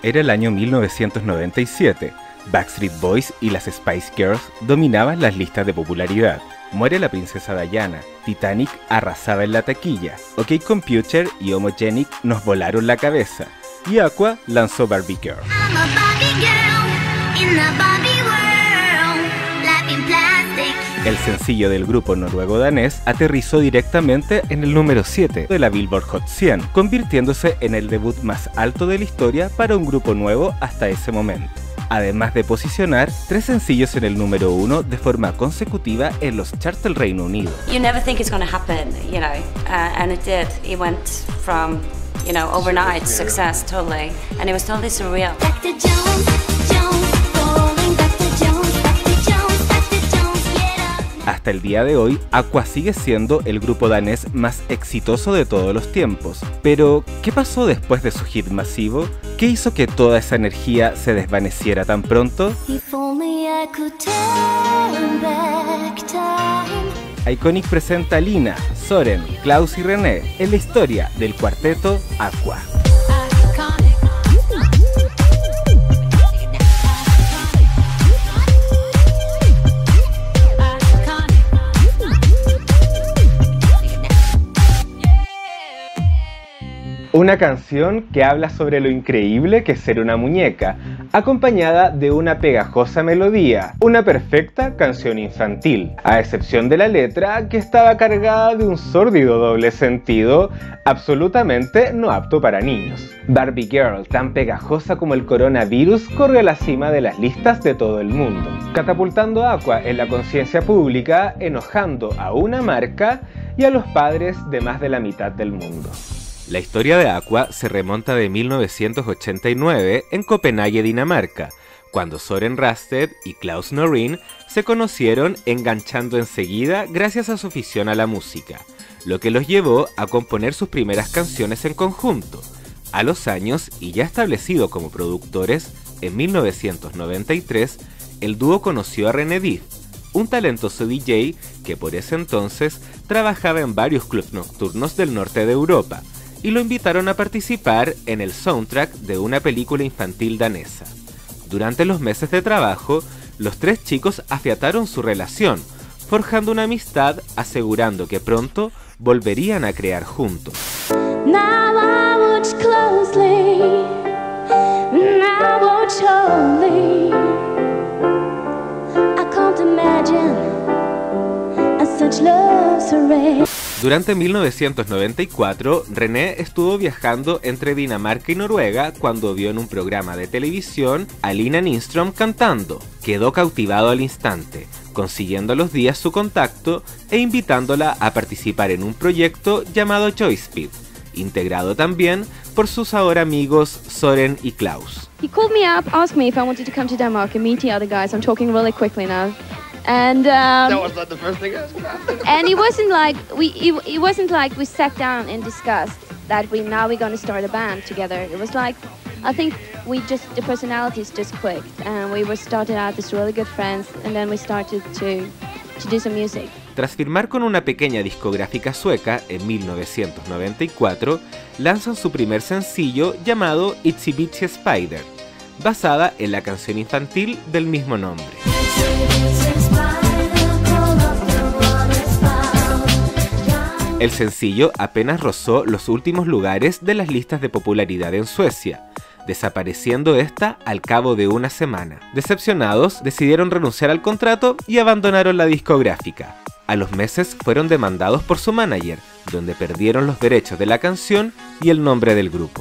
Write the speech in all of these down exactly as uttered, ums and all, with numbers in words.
Era el año mil novecientos noventa y siete. Backstreet Boys y las Spice Girls dominaban las listas de popularidad. Muere la princesa Diana, Titanic arrasaba en la taquilla, OK Computer y Homogenic nos volaron la cabeza, y Aqua lanzó Barbie Girl. El sencillo del grupo noruego-danés aterrizó directamente en el número siete de la Billboard Hot cien, convirtiéndose en el debut más alto de la historia para un grupo nuevo hasta ese momento. Además de posicionar tres sencillos en el número uno de forma consecutiva en los charts del Reino Unido. You never think it's going to happen, you know, uh, and it did. It went from, you know, overnight success totally, and it was totally surreal. Hasta el día de hoy, Aqua sigue siendo el grupo danés más exitoso de todos los tiempos. Pero, ¿qué pasó después de su hit masivo? ¿Qué hizo que toda esa energía se desvaneciera tan pronto? Iconic presenta a Lina, Soren, Klaus y René en la historia del cuarteto Aqua. Una canción que habla sobre lo increíble que es ser una muñeca, acompañada de una pegajosa melodía, una perfecta canción infantil, a excepción de la letra que estaba cargada de un sórdido doble sentido, absolutamente no apto para niños. Barbie Girl, tan pegajosa como el coronavirus, corre a la cima de las listas de todo el mundo, catapultando a Aqua en la conciencia pública, enojando a una marca y a los padres de más de la mitad del mundo. La historia de Aqua se remonta de mil novecientos ochenta y nueve en Copenhague, Dinamarca, cuando Soren Rasted y Klaus Norin se conocieron enganchando enseguida gracias a su afición a la música, lo que los llevó a componer sus primeras canciones en conjunto. A los años, y ya establecido como productores, en mil novecientos noventa y tres, el dúo conoció a René Dif, un talentoso D J que por ese entonces trabajaba en varios clubs nocturnos del norte de Europa, y lo invitaron a participar en el soundtrack de una película infantil danesa. Durante los meses de trabajo, los tres chicos afiataron su relación, forjando una amistad, asegurando que pronto volverían a crear juntos. Now I watch closely, now I watch only. I can't imagine such love's array. Durante mil novecientos noventa y cuatro, René estuvo viajando entre Dinamarca y Noruega cuando vio en un programa de televisión a Lina Nystrom cantando. Quedó cautivado al instante, consiguiendo a los días su contacto e invitándola a participar en un proyecto llamado Joyspeed, integrado también por sus ahora amigos Soren y Klaus. He called me up, asked me if I wanted to come to Denmark and meet the other guys. I'm talking really quickly now. And um, that was not the first thing I was about. And it wasn't like we it, it wasn't like we sat down and discussed that we now we're going to start a band together. It was like I think we just the personalities just clicked and we were started out as really good friends and then we started to to do some music. Tras firmar con una pequeña discográfica sueca en mil novecientos noventa y cuatro, lanzan su primer sencillo llamado Itsy Bitsy Spider, basada en la canción infantil del mismo nombre. El sencillo apenas rozó los últimos lugares de las listas de popularidad en Suecia, desapareciendo esta al cabo de una semana. Decepcionados, decidieron renunciar al contrato y abandonaron la discográfica. A los meses fueron demandados por su manager, donde perdieron los derechos de la canción y el nombre del grupo.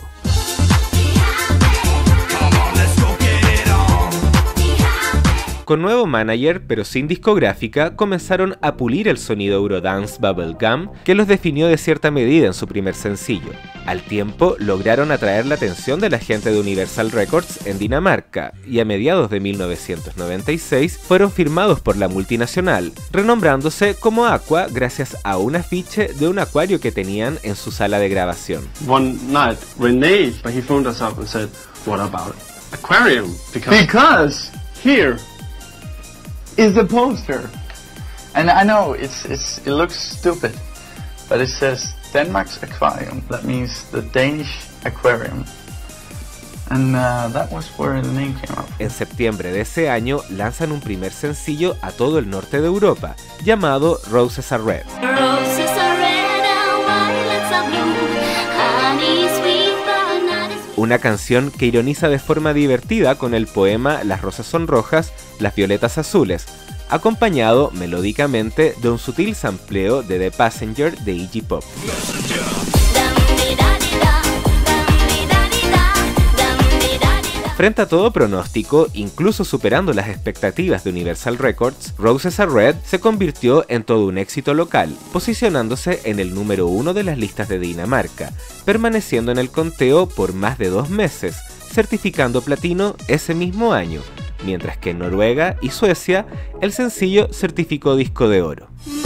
Con nuevo manager, pero sin discográfica, comenzaron a pulir el sonido Eurodance Bubblegum que los definió de cierta medida en su primer sencillo. Al tiempo, lograron atraer la atención de la gente de Universal Records en Dinamarca, y a mediados de mil novecientos noventa y seis fueron firmados por la multinacional, renombrándose como Aqua gracias a un afiche de un acuario que tenían en su sala de grabación. One night, René, he phoned us up and said, "What about aquarium?" Because, because here is the poster, and I know it's it's it looks stupid, but it says Denmark's aquarium. That means the Danish aquarium, And uh, that was where the name came up. En septiembre de ese año lanzan un primer sencillo a todo el norte de Europa, llamado Roses Are Red. Roses are red and violets are blue, honey sweet but not as... Una canción que ironiza de forma divertida con el poema Las rosas son rojas, las violetas azules, acompañado melódicamente de un sutil sampleo de The Passenger de Iggy Pop. Frente a todo pronóstico, incluso superando las expectativas de Universal Records, Roses Are Red se convirtió en todo un éxito local, posicionándose en el número uno de las listas de Dinamarca, permaneciendo en el conteo por más de dos meses, certificando platino ese mismo año, mientras que en Noruega y Suecia el sencillo certificó disco de oro.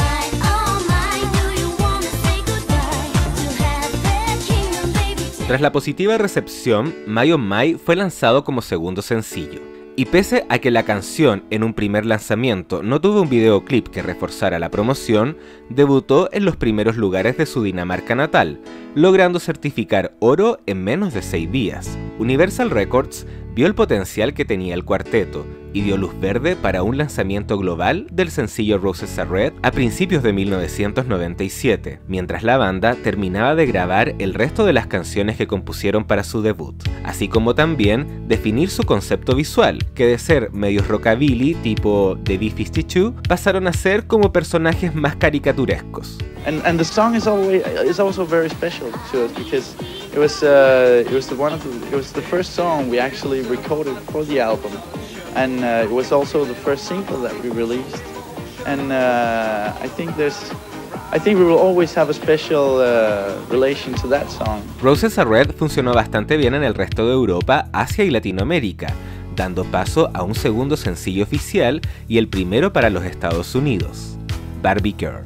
Tras la positiva recepción, My Oh My fue lanzado como segundo sencillo. Y pese a que la canción en un primer lanzamiento no tuvo un videoclip que reforzara la promoción, debutó en los primeros lugares de su Dinamarca natal, logrando certificar oro en menos de seis días. Universal Records vio el potencial que tenía el cuarteto y dio luz verde para un lanzamiento global del sencillo Roses Are Red a principios de mil novecientos noventa y siete, mientras la banda terminaba de grabar el resto de las canciones que compusieron para su debut, así como también definir su concepto visual, que de ser medios rockabilly tipo The B cincuenta y dos pasaron a ser como personajes más caricaturescos. And and the song is always is also very special to us because it was uh, it was the one of the, it was the first song we actually recorded for the album, and uh, it was also the first single that we released, and uh, I think there's I think we will always have a special uh, relation to that song. Roses Are Red funcionó bastante bien en el resto de Europa, Asia y Latinoamérica, dando paso a un segundo sencillo oficial y el primero para los Estados Unidos, Barbie Girl.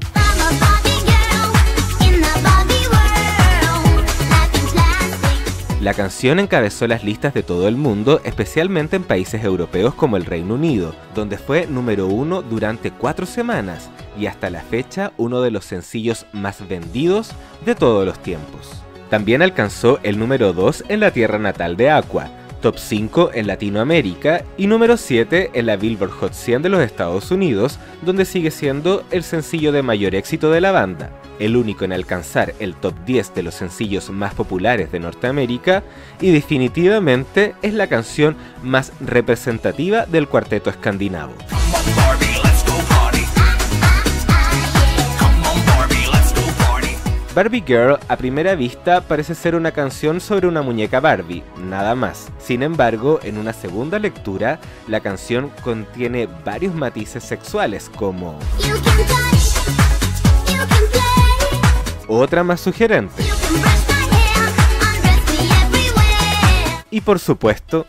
La canción encabezó las listas de todo el mundo, especialmente en países europeos como el Reino Unido, donde fue número uno durante cuatro semanas y hasta la fecha uno de los sencillos más vendidos de todos los tiempos. También alcanzó el número dos en la tierra natal de Aqua, top cinco en Latinoamérica y número siete en la Billboard Hot cien de los Estados Unidos, donde sigue siendo el sencillo de mayor éxito de la banda, el único en alcanzar el top diez de los sencillos más populares de Norteamérica y definitivamente es la canción más representativa del cuarteto escandinavo. Barbie Girl a primera vista parece ser una canción sobre una muñeca Barbie, nada más. Sin embargo, en una segunda lectura, la canción contiene varios matices sexuales como otra más sugerente y por supuesto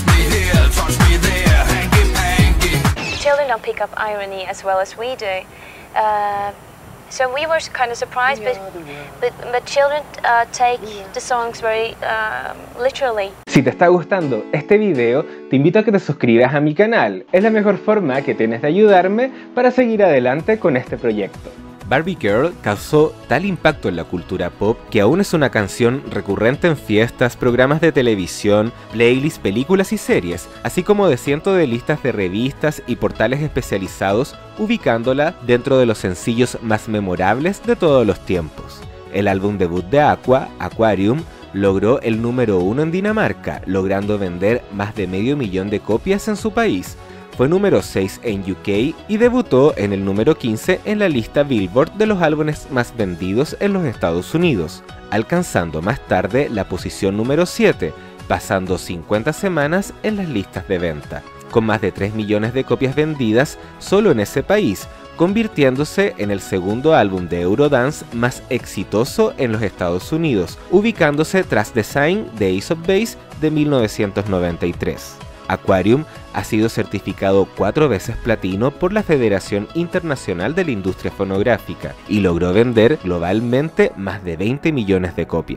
Children don't pick up irony as well as we do. Uh, So we were kind of surprised, but, but, but children uh, take the songs very uh, literally. Si te está gustando este video, te invito a que te suscribas a mi canal. Es la mejor forma que tienes de ayudarme para seguir adelante con este proyecto. Barbie Girl causó tal impacto en la cultura pop que aún es una canción recurrente en fiestas, programas de televisión, playlists, películas y series, así como de cientos de listas de revistas y portales especializados, ubicándola dentro de los sencillos más memorables de todos los tiempos. El álbum debut de Aqua, Aquarium, logró el número uno en Dinamarca, logrando vender más de medio millón de copias en su país. Fue número seis en U K y debutó en el número quince en la lista Billboard de los álbumes más vendidos en los Estados Unidos, alcanzando más tarde la posición número siete, pasando cincuenta semanas en las listas de venta, con más de tres millones de copias vendidas solo en ese país, convirtiéndose en el segundo álbum de Eurodance más exitoso en los Estados Unidos, ubicándose tras The Sign de Ace of Base de mil novecientos noventa y tres. Aquarium ha sido certificado cuatro veces platino por la Federación Internacional de la Industria Fonográfica y logró vender globalmente más de veinte millones de copias.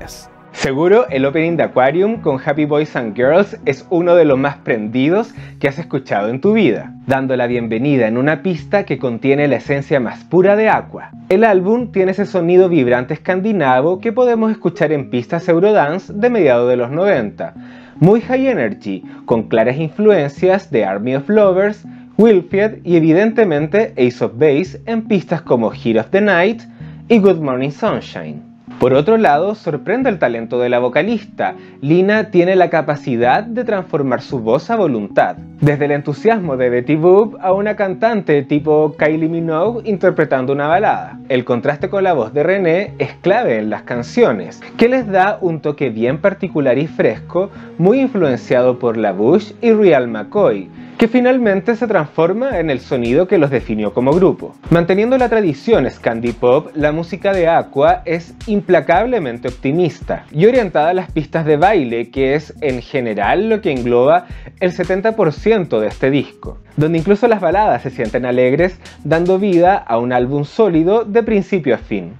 Seguro el opening de Aquarium con Happy Boys and Girls es uno de los más prendidos que has escuchado en tu vida, dando la bienvenida en una pista que contiene la esencia más pura de Aqua. El álbum tiene ese sonido vibrante escandinavo que podemos escuchar en pistas Eurodance de mediados de los noventa, muy high energy, con claras influencias de Army of Lovers, Wilfried y evidentemente Ace of Base en pistas como Heat of the Night y Good Morning Sunshine. Por otro lado, sorprende el talento de la vocalista. Lina tiene la capacidad de transformar su voz a voluntad. Desde el entusiasmo de Betty Boop a una cantante tipo Kylie Minogue interpretando una balada. El contraste con la voz de René es clave en las canciones, que les da un toque bien particular y fresco, muy influenciado por La Bouche y Real McCoy, que finalmente se transforma en el sonido que los definió como grupo. Manteniendo la tradición Scandi Pop, la música de Aqua es implacablemente optimista y orientada a las pistas de baile, que es en general lo que engloba el setenta por ciento de este disco, donde incluso las baladas se sienten alegres, dando vida a un álbum sólido de principio a fin.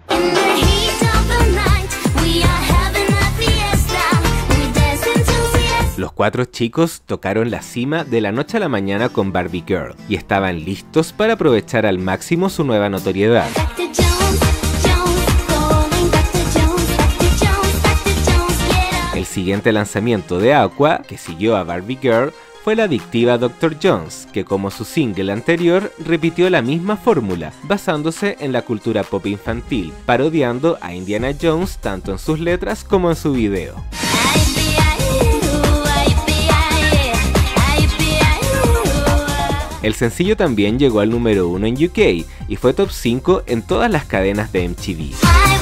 Los cuatro chicos tocaron la cima de la noche a la mañana con Barbie Girl y estaban listos para aprovechar al máximo su nueva notoriedad. El siguiente lanzamiento de Aqua, que siguió a Barbie Girl, fue la adictiva doctor Jones, que como su single anterior repitió la misma fórmula, basándose en la cultura pop infantil, parodiando a Indiana Jones tanto en sus letras como en su video. El sencillo también llegó al número uno en U K y fue top cinco en todas las cadenas de M T V.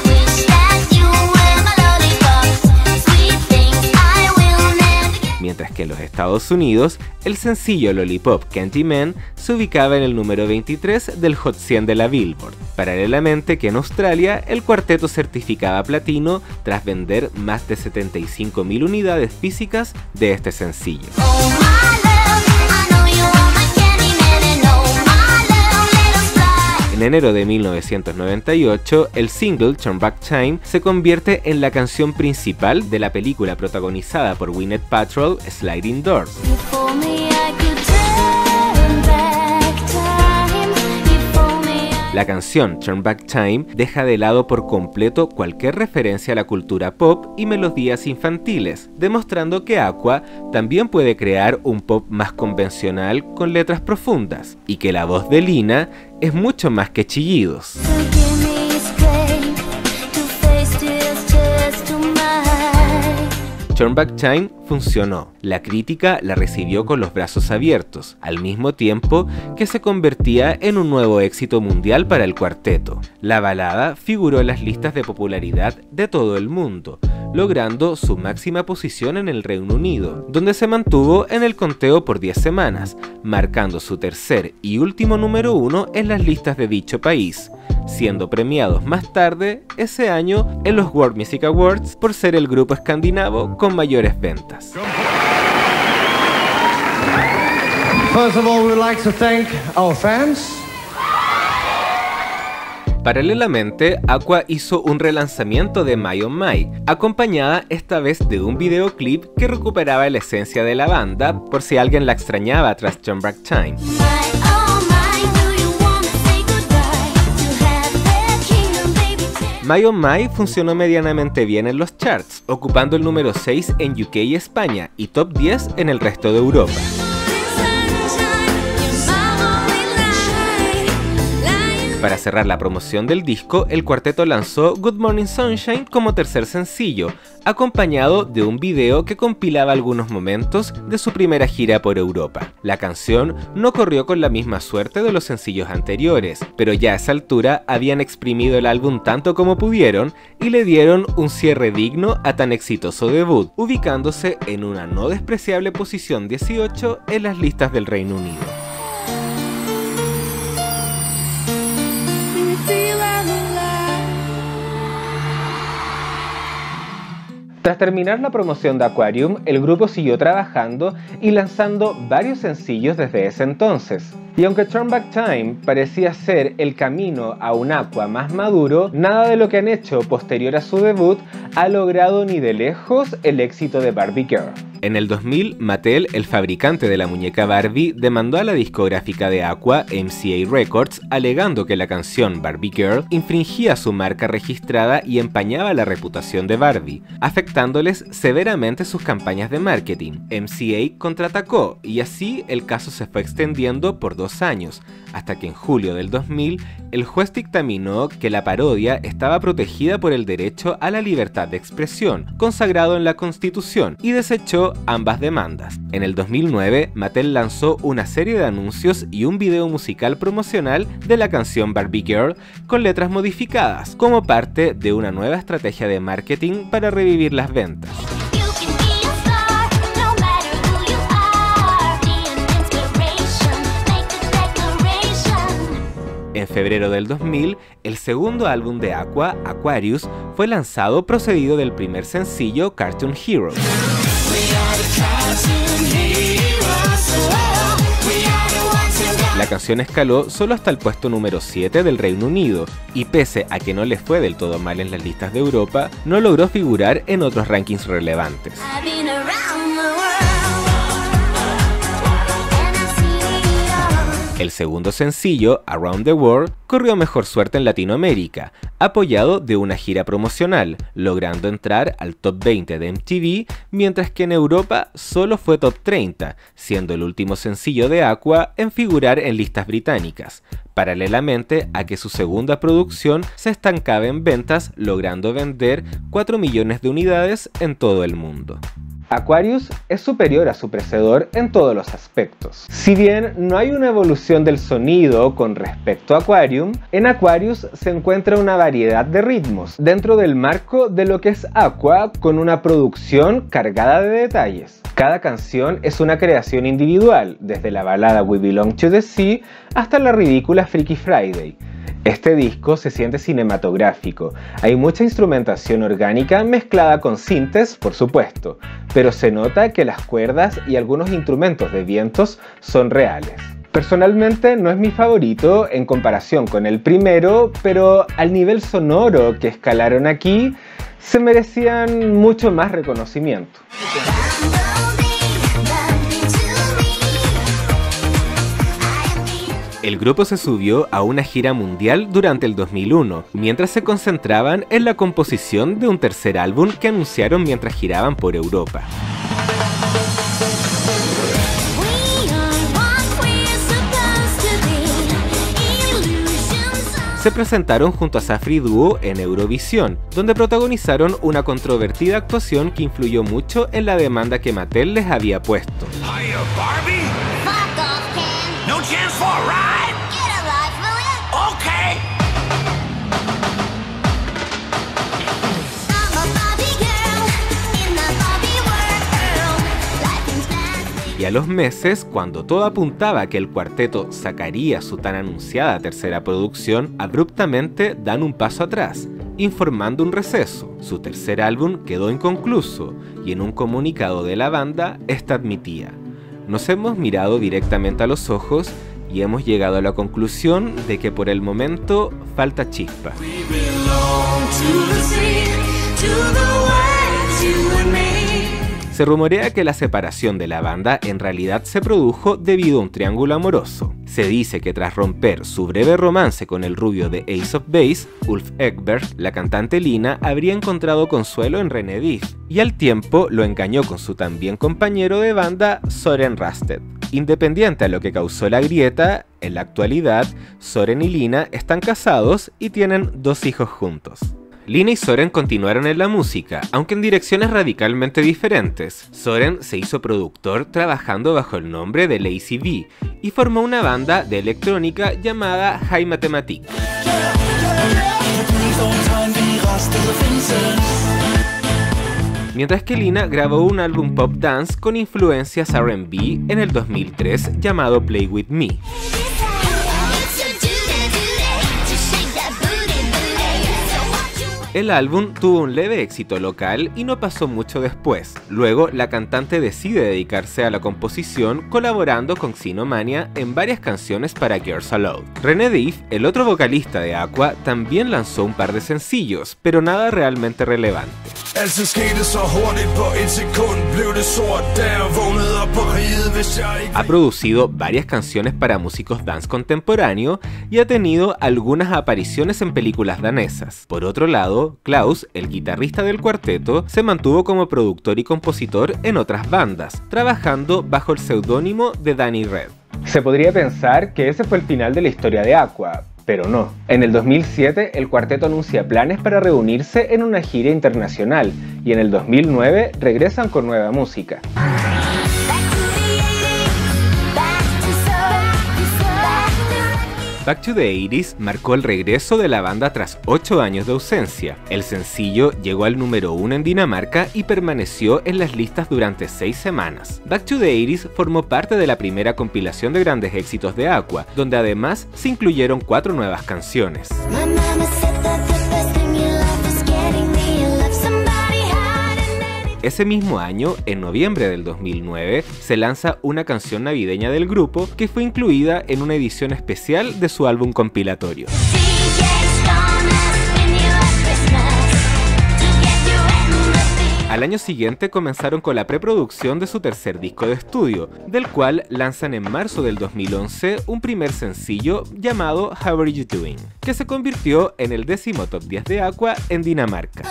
Mientras que en los Estados Unidos, el sencillo Lollipop Candyman se ubicaba en el número veintitrés del Hot cien de la Billboard. Paralelamente que en Australia, el cuarteto certificaba platino tras vender más de setenta y cinco mil unidades físicas de este sencillo. En enero de mil novecientos noventa y ocho, el single Turn Back Time se convierte en la canción principal de la película protagonizada por Gwyneth Paltrow, Sliding Doors. La canción Turn Back Time deja de lado por completo cualquier referencia a la cultura pop y melodías infantiles, demostrando que Aqua también puede crear un pop más convencional con letras profundas, y que la voz de Lina es mucho más que chillidos. Turn Back Time funcionó. La crítica la recibió con los brazos abiertos, al mismo tiempo que se convertía en un nuevo éxito mundial para el cuarteto. La balada figuró en las listas de popularidad de todo el mundo, logrando su máxima posición en el Reino Unido, donde se mantuvo en el conteo por diez semanas, marcando su tercer y último número uno en las listas de dicho país, siendo premiados más tarde ese año en los World Music Awards por ser el grupo escandinavo con mayores ventas. First of all, we would like to thank our fans. Paralelamente, Aqua hizo un relanzamiento de My Oh My, acompañada esta vez de un videoclip que recuperaba la esencia de la banda, por si alguien la extrañaba tras Turn Back Time. My Oh My funcionó medianamente bien en los charts, ocupando el número seis en U K y España y top diez en el resto de Europa. Para cerrar la promoción del disco, el cuarteto lanzó Good Morning Sunshine como tercer sencillo, acompañado de un video que compilaba algunos momentos de su primera gira por Europa. La canción no corrió con la misma suerte de los sencillos anteriores, pero ya a esa altura habían exprimido el álbum tanto como pudieron y le dieron un cierre digno a tan exitoso debut, ubicándose en una no despreciable posición dieciocho en las listas del Reino Unido. Tras terminar la promoción de Aquarium, el grupo siguió trabajando y lanzando varios sencillos desde ese entonces. Y aunque Turn Back Time parecía ser el camino a un Aqua más maduro, nada de lo que han hecho posterior a su debut ha logrado ni de lejos el éxito de Barbie Girl. En el dos mil, Mattel, el fabricante de la muñeca Barbie, demandó a la discográfica de Aqua, M C A Records, alegando que la canción Barbie Girl infringía su marca registrada y empañaba la reputación de Barbie, afectándoles severamente sus campañas de marketing. M C A contraatacó y así el caso se fue extendiendo por dos años, hasta que en julio del dos mil el juez dictaminó que la parodia estaba protegida por el derecho a la libertad de expresión, consagrado en la Constitución, y desechó ambas demandas. En el dos mil nueve, Mattel lanzó una serie de anuncios y un video musical promocional de la canción Barbie Girl con letras modificadas, como parte de una nueva estrategia de marketing para revivir las ventas. En febrero del dos mil, el segundo álbum de Aqua, Aquarius, fue lanzado procedido del primer sencillo Cartoon Heroes. La canción escaló solo hasta el puesto número siete del Reino Unido y pese a que no le fue del todo mal en las listas de Europa, no logró figurar en otros rankings relevantes. El segundo sencillo, Around the World, corrió mejor suerte en Latinoamérica, apoyado de una gira promocional, logrando entrar al top veinte de M T V, mientras que en Europa solo fue top treinta, siendo el último sencillo de Aqua en figurar en listas británicas, paralelamente a que su segunda producción se estancaba en ventas, logrando vender cuatro millones de unidades en todo el mundo. Aquarius es superior a su precedor en todos los aspectos. Si bien no hay una evolución del sonido con respecto a Aquarium, en Aquarius se encuentra una variedad de ritmos dentro del marco de lo que es Aqua, con una producción cargada de detalles. Cada canción es una creación individual, desde la balada We Belong to the Sea hasta la ridícula Freaky Friday. Este disco se siente cinematográfico, hay mucha instrumentación orgánica mezclada con sintes, por supuesto, pero se nota que las cuerdas y algunos instrumentos de vientos son reales. Personalmente no es mi favorito en comparación con el primero, pero al nivel sonoro que escalaron aquí, se merecían mucho más reconocimiento. El grupo se subió a una gira mundial durante el dos mil uno, mientras se concentraban en la composición de un tercer álbum que anunciaron mientras giraban por Europa. Se presentaron junto a Safri Duo en Eurovisión, donde protagonizaron una controvertida actuación que influyó mucho en la demanda que Mattel les había puesto. Hiya, Barbie. Fuck off, Ken. No chance for a ride. Get a life, will ya? Okay. I'm a Barbie girl in the Barbie world. Life is fancy. Y a los meses, cuando todo apuntaba a que el cuarteto sacaría su tan anunciada tercera producción, abruptamente dan un paso atrás, informando un receso. Su tercer álbum quedó inconcluso y en un comunicado de la banda, esta admitía: nos hemos mirado directamente a los ojos y hemos llegado a la conclusión de que por el momento falta chispa. Se rumorea que la separación de la banda en realidad se produjo debido a un triángulo amoroso. Se dice que tras romper su breve romance con el rubio de Ace of Base, Ulf Ekberg, la cantante Lina habría encontrado consuelo en René Diff, y al tiempo lo engañó con su también compañero de banda, Soren Rasted. Independiente a lo que causó la grieta, en la actualidad, Soren y Lina están casados y tienen dos hijos juntos. Lina y Soren continuaron en la música, aunque en direcciones radicalmente diferentes. Soren se hizo productor trabajando bajo el nombre de Lazy V y formó una banda de electrónica llamada High Mathematic. Mientras que Lina grabó un álbum pop dance con influencias R and B en el dos mil tres llamado Play With Me. El álbum tuvo un leve éxito local y no pasó mucho después. Luego, la cantante decide dedicarse a la composición, colaborando con Xenomania en varias canciones para Girls Aloud. René Diff, el otro vocalista de Aqua, también lanzó un par de sencillos, pero nada realmente relevante. Ha producido varias canciones para músicos dance contemporáneo y ha tenido algunas apariciones en películas danesas. Por otro lado, Klaus, el guitarrista del cuarteto, se mantuvo como productor y compositor en otras bandas, trabajando bajo el seudónimo de Danny Red. Se podría pensar que ese fue el final de la historia de Aqua, pero no. En el dos mil siete, el cuarteto anuncia planes para reunirse en una gira internacional y en el dos mil nueve regresan con nueva música. Back to the eighties marcó el regreso de la banda tras ocho años de ausencia. El sencillo llegó al número uno en Dinamarca y permaneció en las listas durante seis semanas. Back to the eighties formó parte de la primera compilación de grandes éxitos de Aqua, donde además se incluyeron cuatro nuevas canciones. Ese mismo año, en noviembre del dos mil nueve, se lanza una canción navideña del grupo que fue incluida en una edición especial de su álbum compilatorio. Al año siguiente comenzaron con la preproducción de su tercer disco de estudio, del cual lanzan en marzo del dos mil once un primer sencillo llamado How Are You Doing, que se convirtió en el décimo top diez de Aqua en Dinamarca.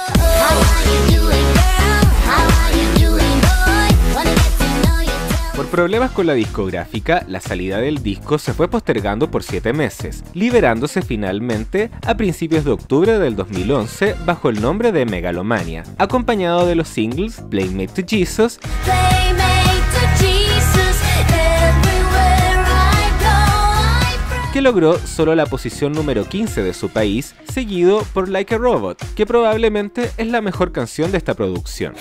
Por problemas con la discográfica, la salida del disco se fue postergando por siete meses, liberándose finalmente a principios de octubre del dos mil once bajo el nombre de Megalomania, acompañado de los singles Playmate to Jesus, que logró solo la posición número quince de su país, seguido por Like a Robot, que probablemente es la mejor canción de esta producción.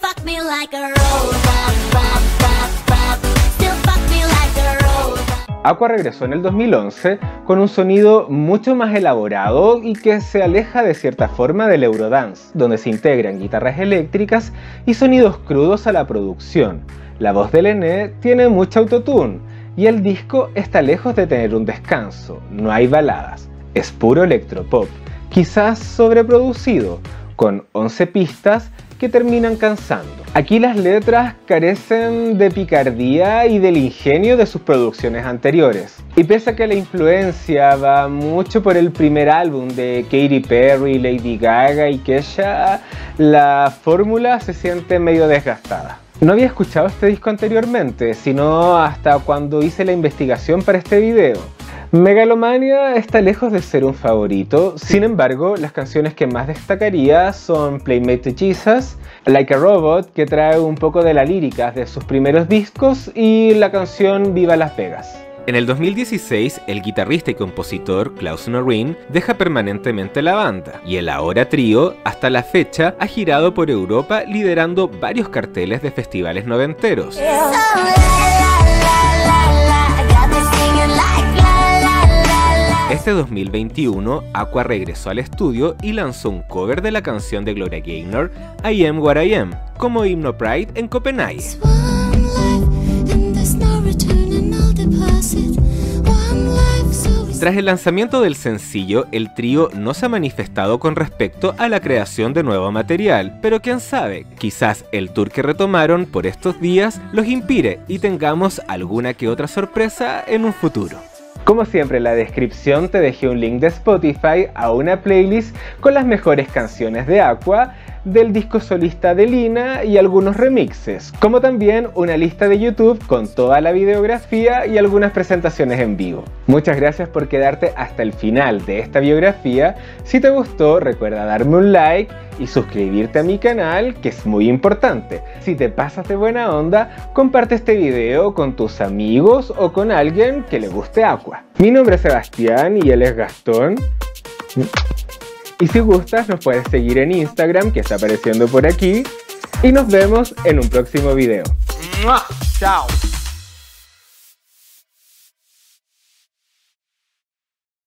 Aqua regresó en el dos mil once con un sonido mucho más elaborado y que se aleja de cierta forma del Eurodance, donde se integran guitarras eléctricas y sonidos crudos a la producción. La voz de Lené tiene mucho autotune y el disco está lejos de tener un descanso, no hay baladas, es puro electropop, quizás sobreproducido, con once pistas que terminan cansando. Aquí las letras carecen de picardía y del ingenio de sus producciones anteriores. Y pese a que la influencia va mucho por el primer álbum de Katy Perry, Lady Gaga y Kesha, la fórmula se siente medio desgastada. No había escuchado este disco anteriormente, sino hasta cuando hice la investigación para este video. Megalomania está lejos de ser un favorito, sin embargo, las canciones que más destacaría son Playmate to Jesus, Like a Robot, que trae un poco de la lírica de sus primeros discos, y la canción Viva Las Vegas. En el dos mil dieciséis, el guitarrista y compositor Klaus Noreen deja permanentemente la banda, y el ahora trío, hasta la fecha, ha girado por Europa liderando varios carteles de festivales noventeros. Este dos mil veintiuno, Aqua regresó al estudio y lanzó un cover de la canción de Gloria Gaynor, I Am What I Am, como himno Pride en Copenhague. Tras el lanzamiento del sencillo, el trío no se ha manifestado con respecto a la creación de nuevo material, pero quién sabe, quizás el tour que retomaron por estos días los inspire y tengamos alguna que otra sorpresa en un futuro. Como siempre, en la descripción te dejé un link de Spotify a una playlist con las mejores canciones de Aqua, del disco solista de Lina y algunos remixes, como también una lista de YouTube con toda la videografía y algunas presentaciones en vivo. Muchas gracias por quedarte hasta el final de esta biografía. Si te gustó, recuerda darme un like y suscribirte a mi canal, que es muy importante. Si te pasas de buena onda, comparte este video con tus amigos o con alguien que le guste Aqua. Mi nombre es Sebastián y él es Gastón. Y si gustas, nos puedes seguir en Instagram, que está apareciendo por aquí. Y nos vemos en un próximo video. Chao.